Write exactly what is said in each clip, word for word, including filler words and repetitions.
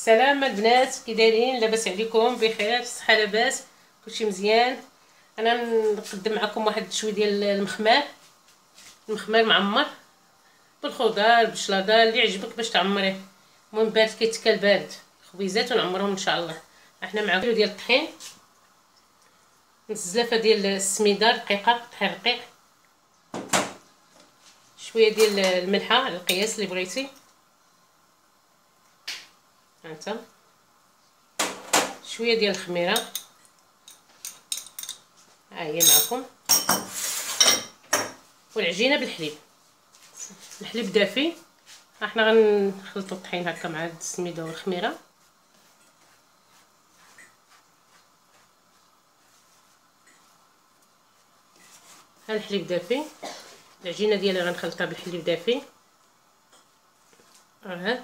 السلام البنات، كي دايرين؟ لاباس عليكم؟ بخير؟ صحه لاباس؟ كلشي مزيان. انا نقدم معكم واحد شويه ديال المخمار المخمار معمر بالخضار بالشلاضه اللي يعجبك باش تعمريه. المهم بارد كيتكال بارد، خبيزات ونعمرهم ان شاء الله. احنا مع كيلو ديال الطحين، نص زلافه ديال السميده رقيقه طحين رقيق، شويه ديال الملحه على القياس اللي بغيتي. هانتا شويه ديال الخميره، ها هي معكم، والعجينه بالحليب، الحليب دافي. احنا غنخلطوا الطحين هكا مع السميده والخميره. ها الحليب دافي، العجينه ديالي غنخلطها بالحليب دافي. ها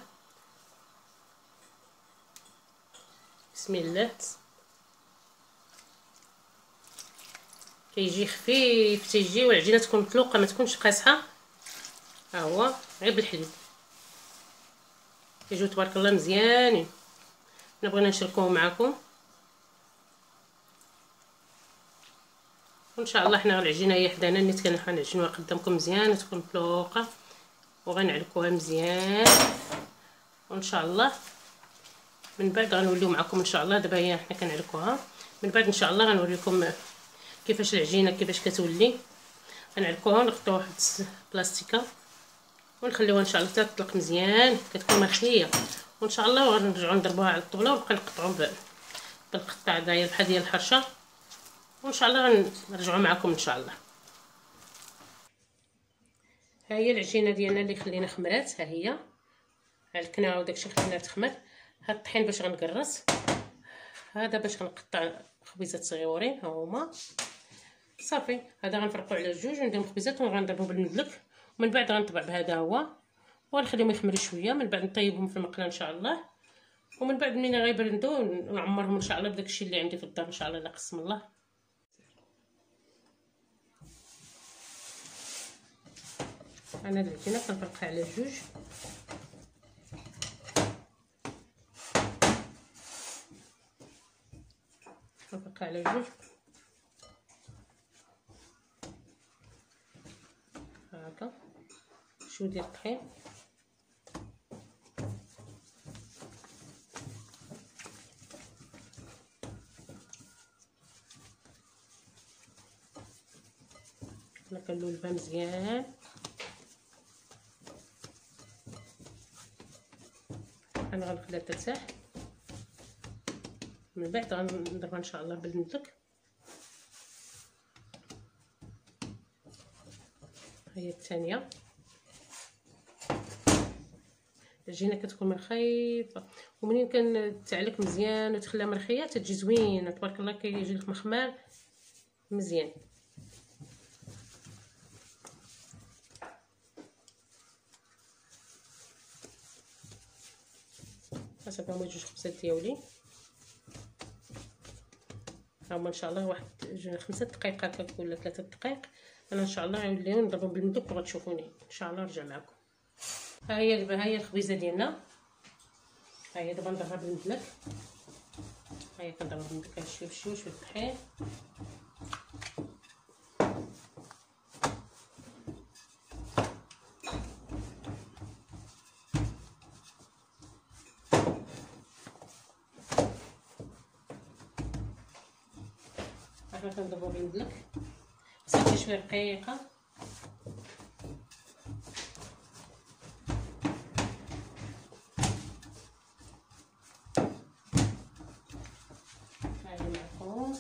بسم الله، كيجي خفيف تيجي، والعجينه تكون مطلوقه ما تكونش قاصحه. ها هو غير بالحليب كيجيو تبارك الله مزيانين. حنا بغينا نشاركوه معكم، وان شاء الله حنا العجينه هي حدانا نيت كنعجنوها قدامكم مزيان، تكون مطلوقه وغنعلكوها مزيان. وان شاء الله من بعد غنوليو معكم ان شاء الله. دابا هي حنا كنعلكوها، من بعد ان شاء الله غنوريكم كيفاش العجينه كيفاش كتولي. غنعلكوها ونغطيوها بواحد البلاستيكه ونخليوها ان شاء الله حتى تطلق مزيان، كتكون مرخيه. وان شاء الله غنرجعوا نضربوها على الطبله ونبقى نقطعوا بالقطع داير بحال ديال الحرشه، وان شاء الله غنرجعوا معكم ان شاء الله. ها هي العجينه ديالنا اللي خلينا خمرات، ها هي علكناها وداكشي خليناها تخمر. هاد الطحين باش غنقرص، هذا باش غنقطع خبيزات صغيورين ها هما صافي. هذا غنفرقوا على جوج ونديرو خبيزات وغنضربو بالمدلك، ومن بعد غنطبع بهذا هو ونخليهم يخمروا شويه. من بعد نطيبهم في المقله ان شاء الله، ومن بعد ملي غيبردوا نعمرهم ان شاء الله بداكشي اللي عندي في الدار ان شاء الله لا قسم الله. انا العجينه كنفرقها على جوج، كنفرقها على جوج هكا. شويه ديال الطحين، انا كنلولبها مزيان. انا غنخليها ترتاح، من بعد غنضربها ان شاء الله بالمدلك. هي الثانيه، العجينه كتكون مرخيفه، ومنين كنتعلك مزيان وتخليها مرخيه تتجي زوينه تبارك الله، كيجي لك مخمار مزيان. صافي هما جوج خبزات ديالي، هما ان شاء الله واحد خمسة دقائق هكا ولا ثلاثة دقائق. انا ان شاء الله غنوليو نضربهم بالمدلك وغتشوفوني ان شاء الله نرجع معكم. ها هي دابا، ها هي الخبيزه ديالنا، ها هي دابا نضربها بالمدلك. ها هي كنضربها بالمدلك شويه بشويه شويه الطحين. احنا كنضربو بالمدلك صافي شويه رقيقه. هاهي معكم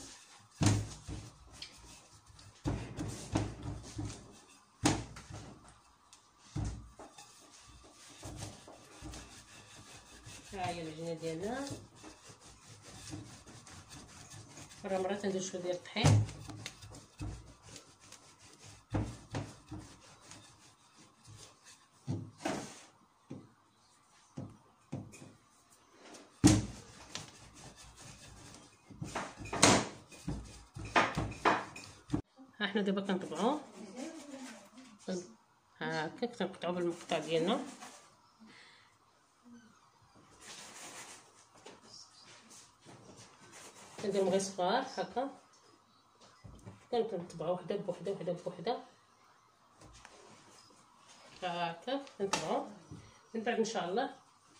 ها هي العجينه ديالنا. مره مره تندير شويه ديال الطحين، ها حنا دابا كنطبعوه هكا، كنقطعوه بالمقطع ديالنا. كنديرهم غير صغار هكا، كنطبعو وحده بوحده وحده بوحده هكا كنطبعو. من بعد ان شاء الله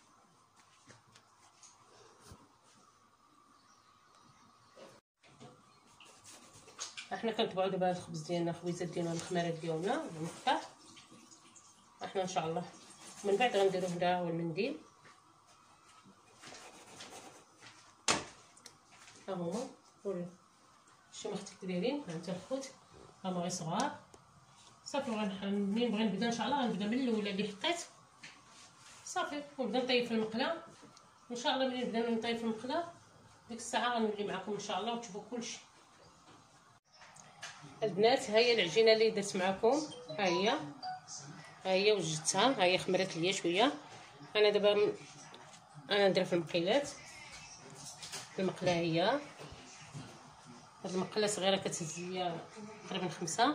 احنا كنطبعو دابا الخبز ديالنا، الخبيزات ديالنا، الخمارات ديالنا المفتاح. احنا ان شاء الله من بعد غنديرو هنا هو المنديل، ها هما شتي ما اختك دايرين. ها انت الخوت هما غير صغار صافي. منين بغي نبدا ان شاء الله غنبدا من الاولى اللي حطيت صافي، ونبدا نطيب في المقله ان شاء الله. ملي نبدا نطيب في المقله ديك الساعه غنولي معكم ان شاء الله وتشوفوا كلشي. البنات ها هي العجينه اللي درت معكم، ها هي ها هي وجدتها، ها هي خمرت ليا شويه. انا دابا م... انا نديرها في المقيلات. المقله هي هاد المقله صغيره كتهز ليا تقريبا خمسة.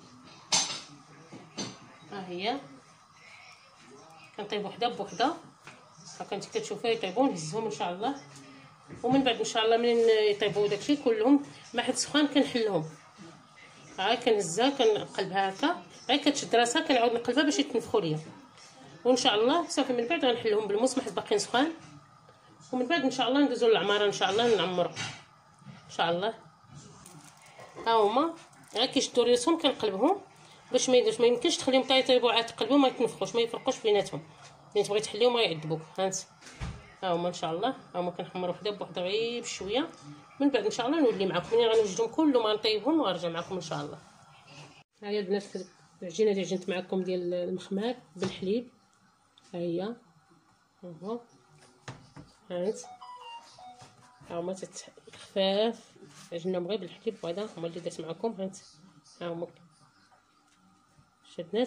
ها هي كنطيب وحده بوحده هكا انت كتشوفوا يطيبوا، نهزهم ان شاء الله. ومن بعد ان شاء الله منين يطيبوا داكشي كلهم ما حد سخان كنحلهم. ها كنهزها كنقلبها هكا، غير كتشد راسها كنعاود نقلبها باش يتنفخوا ليا. وان شاء الله صافي من بعد غنحلهم بالموس ما حد باقيين سخان. ومن بعد ان شاء الله ندوزو للعماره ان شاء الله نعمرو ان شاء الله. ها هما غير كيشدوا راسهم كنقلبهم باش ما يديرش، ما يمكنش تخليهم حتى يطيبوا عاد تقلبوا ما يتنفخوش ما يفرقوش بيناتهم. ملي تبغي تحليهم غيعذبوك. هانت ها هما ان شاء الله، ها هما كنحمروا وحده بوحده غير بشويه. من بعد ان شاء الله نولي معكم ملي غنوجدهم كلهم غنطيبهم وغنرجع معكم ان شاء الله. ها هي البنات العجينه اللي عجنت معكم ديال المخمار بالحليب، ها هي ها هو هانت ها هما خفاف عجنهم غير بالحليب. وهذا هما اللي درت معكم هانت ها هما شدنات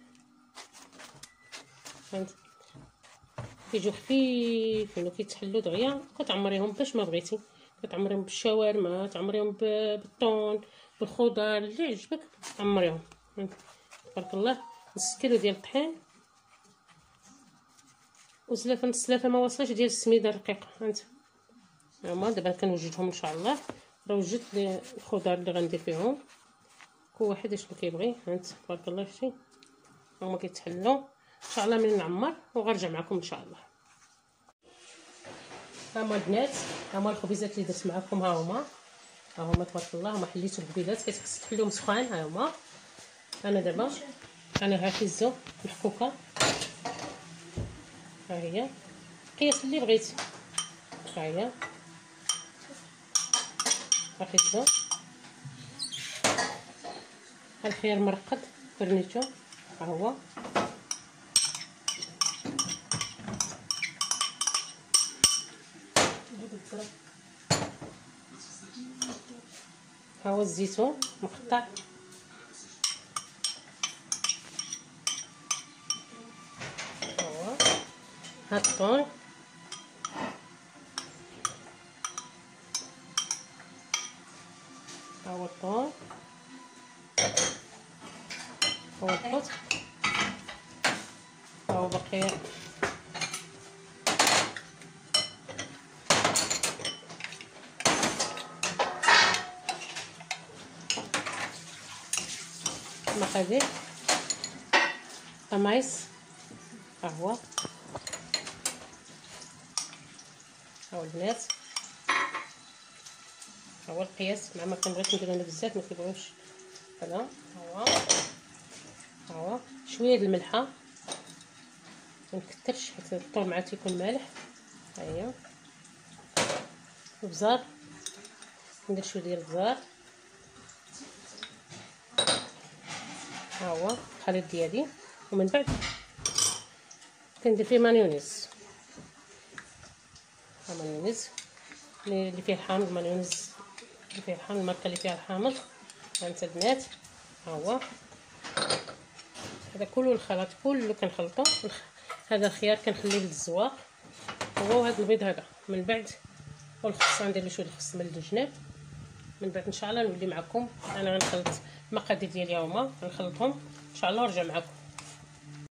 هانت كيجيو خفيفين وكيتحلوا دغيا. كتعمريهم باش ما بغيتي، كتعمريهم بالشاورما، تعمريهم بالطون، بالخضر اللي عجبك عمريهم. تبارك الله. نص كيلو ديال الطحين وزلافه نص لافه ما واصلاش ديال السميده الرقيقه. هانت هما دابا كنوجدهم ان شاء الله. راه وجدت الخضر اللي غندير فيهم كل واحد شنو كيبغي. هانت تبارك الله شتي هما كيتحلوا ان شاء الله ملي نعمر وغنرجع معكم ان شاء الله. ها هما البنات، ها هما الخبيزات اللي درت معكم. ها هما ها هما تبارك الله. هما حليتو الخبيزات كيتخص تحليهم سخان. ها هما انا دابا انا هاكيزو محكوكه. ها هي قياس اللي بغيتي. ها هي هاكيزو الخيار مرقد فرنيتو. ها هو ها هو الزيتون مقطع. ها هو ها الطون. ها هو الطون. ها هو الخضر. ها هو باقي مقادير طمايس. ها هو ها هو البنات ها هو القياس. مع ما كنبغيش ندير انا بزاف ما كيبغيوش هذا. ها هو ها هو شويه د الملحه ما نكثرش حيت الطول مع تيكون مالح. ها هي البزار ندير شويه ديال البزار. ها هو الخليط ديالي. ومن بعد كندير فيه مايونيز. ها مايونيز اللي فيه الحامض، مايونيز اللي فيه الحامض، الماركه اللي فيها الحامض. هانت البنات ها هو هذا كله الخلط كله كنخلطو. هذا الخيار كنخليه للزواق هو، وهذا البيض هذا. من بعد والخص غندير له شويه الخص من الجناب. من بعد ان شاء الله نولي معكم. انا غنخلط المقادير ديالي هما غنخلطهم ان شاء الله ونرجع معكم.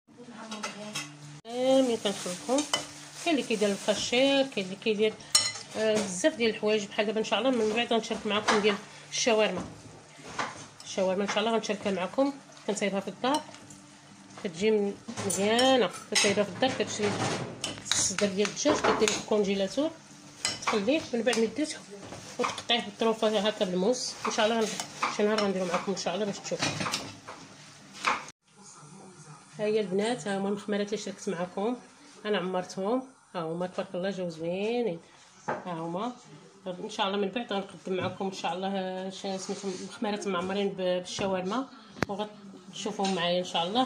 ملي كنخلطهم كاين اللي كيدير الكاشير، كاين اللي كيدير آه بزاف ديال الحوايج بحال دابا ان شاء الله. من بعد غنشارك معكم ديال الشاورما. الشاورما ان شاء الله غنشاركها معكم. كنصايبها في الدار، كتجي مزيانه. كتصايبها في الدار، كتشري الصدر ديال الدجاج كديريه في الكونجيلاتور، تخليه من بعد ما ديتو وتقطعيه بالطروفه هكا بالموس. ان شاء الله شي نهار غنديرو معكم ان شاء الله باش تشوفوا. ها هي البنات، ها هما المخمرات اللي شاركت معكم. انا عمرتهم، ها هما تبارك الله جاو زوينين. ها هما ان شاء الله من بعد غنقدم معكم ان شاء الله سميتهم مخمرات معمرين بالشاورما، وغتشوفوهم معايا ان شاء الله.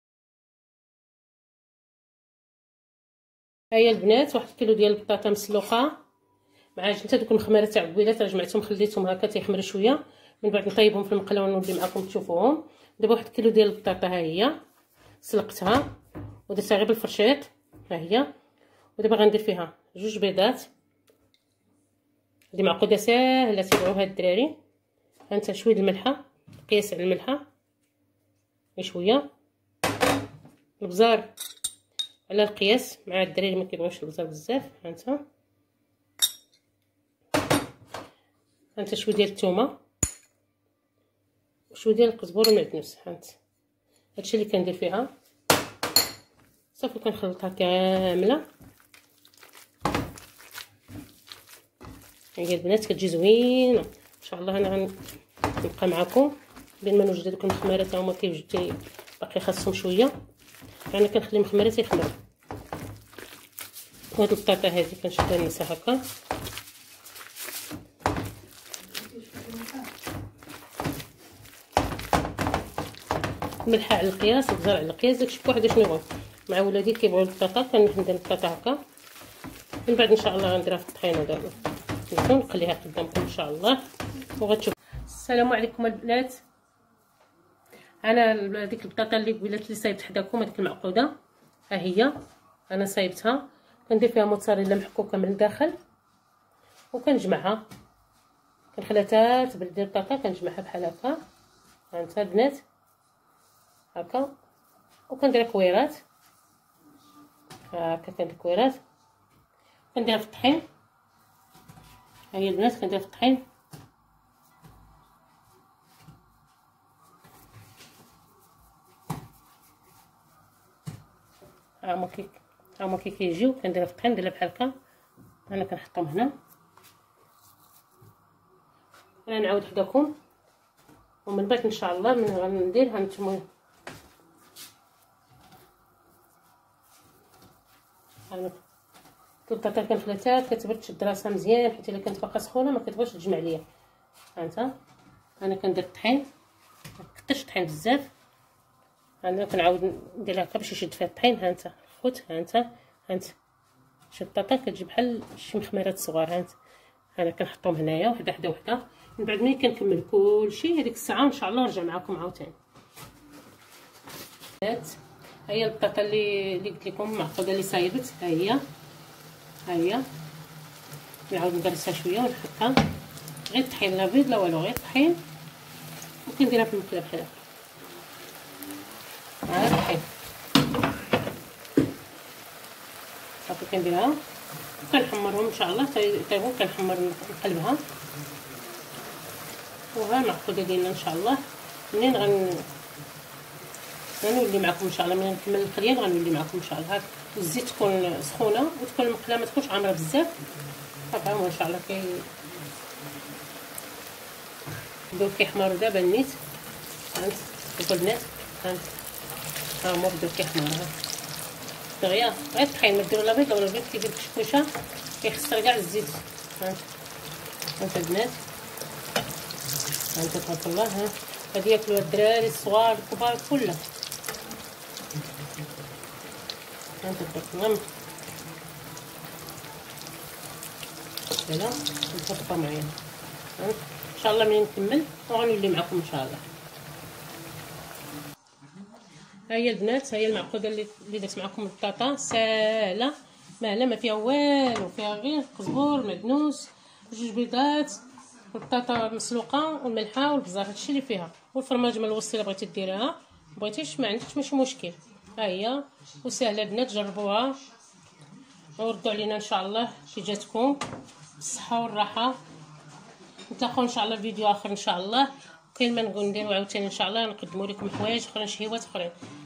ها هي البنات واحد كيلو ديال البطاطا مسلوقه مع عجينه دوك المخمرات تاع قبيله جمعتهم خليتهم هكا تيحمروا شويه، من بعد نطيبهم في المقله ونولي معكم تشوفوهم. دابا واحد كيلو ديال البطاطا ها هي سلقتها ودرتها غير بالفرشيط ها هي. ودابا غندير فيها جوج بيضات اللي معقوده ساهله تيبغيوها الدراري. هانتا شويه الملحه، قياس على الملحه شويه، البزار على القياس مع الدراري ما كيبغيوش البزار بزاف. هانتا هانتا شويه ديال الثومه وشويه ديال القزبور والمعدنوس. هانت هادشي اللي كندير فيها صافي، كنخلطها كامله. هي البنات كتجي زوينه ان شاء الله. انا غنبقى معكم بين ما نوجد هذوك المخمرات، هما كيوجدوا باقي خاصهم شويه. انا كنخلي المخمرات يخمروا. وهاد البطاطا هذه كنشدها نسا هكا، الملحه على القياس، البزار على القياس، داكشي بوحدو شنو يبغوا. مع ولادي كيبغيو البطاطا كندير البطاطا هكا. من بعد ان شاء الله غنديرها في الطحينه دابا نخليها قدامكم ان شاء الله وغتشوف. السلام عليكم البنات. انا ديك البطاطا اللي قبيلات اللي صايبت حداكم هذيك المعقوده ها هي انا صايبتها. كندير فيها موتزاريلا محكوكه من الداخل وكنجمعها، كنخليها حتى تبرد البطاطا، كنجمعها بحال هكا. هانتا البنات هكا، وكندير كويرات هكا. كندير كويرات كنديرها في الطحين. ها هي البنات كنديرها في الطحين. ها هما كي ها هما كي كيجيو كنديرها في الطحين، نديرها بحال هكا. انا كنحطهم هنا. انا نعاود حداكم ومن بعد ان شاء الله من غندير هانتوما البطاطا كنخليها كتبرد، تشد راسها مزيان، حيت الا كانت باقا سخونه ما كتبغيش تجمع ليا. هانتا انا كندير الطحين، مكثرش الطحين بزاف. انا كنعاود ندير هكا باش يشد فيها الطحين. هانتا خوت، هانتا هانتا شي البطاطا كتجي بحال شي مخمرات صغار. هانتا انا كنحطهم هنايا وحده حدا وحده. من بعد ملي كنكمل كلشي هذيك الساعه ان شاء الله نرجع معكم عاوتاني. ها هي البطاطا اللي اللي قلت لكم معقوده اللي صايبت. ها هي ها هي نعاود ندرسها شويه ونحطها غير الطحين، لا بيض لا والو، غير الطحين. وكنديرها في المقله بحال هكا. ها الطحين صافي كنديرها وكنحمرهم ان شاء الله طيبوا. كنحمر نقلبها. وها المعقوده ديالنا ان شاء الله. منين غن غنولي معكم ان شاء الله، ملي نكمل القليان غنولي معكم ان شاء الله. هاك الزيت تكون سخونه وتكون المقله ما تكونش عامره بزاف. هاكا هما ان شاء الله كي بداو كيحمروا دابا النيت. هانت شوفوا البنات، هانت ها هما بداو كيحمروا دغيا. غير الطحين ما ديروا لا بيض ولا البيض كيدير كشكوشه كيخسر كاع الزيت. هانت هانت البنات، هانت تبارك الله. ها غادي ياكلوها الدراري الصغار الكبار كلها. هانت تبارك الله. هلا نحطها معايا ان شاء الله. ملي نكمل وغنولي معكم ان شاء الله. ها هي البنات، ها هي المعقوده اللي اللي درت معكم البطاطا ساهله ماهله ما فيها والو، فيها غير قزبور معدنوس جوج بيضات والبطاطا مسلوقه والملحه والبزار، هادشي اللي فيها. والفرماج من الوسط الا بغيتي ديريها، بغيتيش ما عندكش ماشي مشكل. ها هي وسهله البنات، جربوها وردوا علينا ان شاء الله كي جاتكم. بالصحه والراحه. نتلاقاو ان شاء الله في فيديو اخر ان شاء الله. كاين ما نقول نديرو عاوتاني ان شاء الله نقدموا لكم حوايج اخرين شهيوات اخرين.